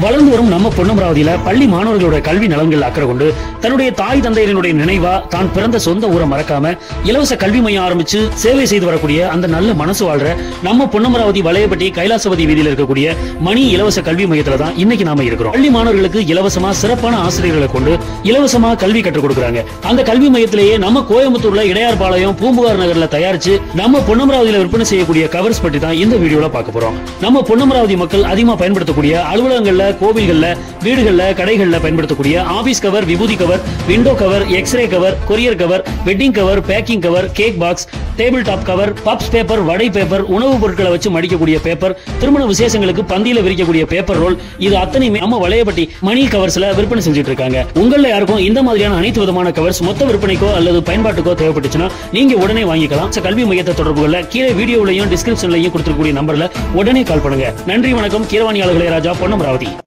வளர்ந்து வரும் நம்ம பொன்னமராவதியில பள்ளி மாணவர்களுடைய கல்வி நலன்கள் அக்கறை கொண்டு தன்னுடைய தாய் தந்தையரினுடைய நினைவா தான் பிறந்த சொந்த ஊரை மறக்காம இலவச கல்வி மையம் ஆரம்பிச்சு சேவை செய்து வரக்கூடிய அந்த நல்ல மனசு வாழ்ற நம்ம பொன்னமராவதி வளையப்பட்டி கைலாசபதி வீதியில் இருக்கக்கூடிய மணி இலவச கல்வி மையத்துல தான் இன்னைக்கு நாம இருக்கிறோம். பள்ளி மாணவர்களுக்கு இலவசமா சிறப்பான ஆசிரியர்களை கொண்டு இலவசமா கல்வி கற்றுக் கொடுக்குறாங்க. அந்த கல்வி மையத்திலேயே நம்ம கோயம்புத்தூர்ல இடையார்பாளையம் பூம்புகார் நகர்ல தயாரிச்சு நம்ம பொன்னமராவதியில விற்பனை செய்யக்கூடிய கவர்ஸ் பற்றி தான் இந்த வீடியோல பார்க்க போறோம். நம்ம பொன்னமராவதி மக்கள் அதிகமா பயன்படுத்தக்கூடிய அலுவலகங்கள்ல, கோவில்கள்ல, வீடுகள்ல, கடைகள்ல பயன்படுத்தக்கூடிய office cover, vibhuti cover, window cover, x-ray cover, courier cover, wedding cover, packing cover, cake box, table top cover, puffs paper, vada paper, உணவுப் பொருட்களை வச்சு மடிக்கக்கூடிய பேப்பர், திருமண விசேஷங்களுக்கு பந்தியில விரிக்கக்கூடிய பேப்பர் ரோல், இது அத்தனையுமே நம்ம வளையப்பட்டி மணி கவர்ஸ்ல விற்பனை செஞ்சுட்டு இருக்காங்க. உங்கள யாருக்கும் இந்த மாதிரியான அனைத்து விதமான கவர்ஸ் மொத்த விற்பனைக்கோ அல்லது பயன்பாட்டுக்கோ தேவைப்பட்டுச்சுன்னா நீங்க உடனே வாங்கிக்கலாம். கல்வி மையத்தை தொடர்பு கொள்ள கீழே வீடியோலையும் டிஸ்கிரிப்ஷன்லையும் கொடுத்திருக்கக்கூடிய நம்பர்ல உடனே கால் பண்ணுங்க. நன்றி, வணக்கம். கீரவாணி ஆளுகளை ராஜா, பொன்னமராவதி.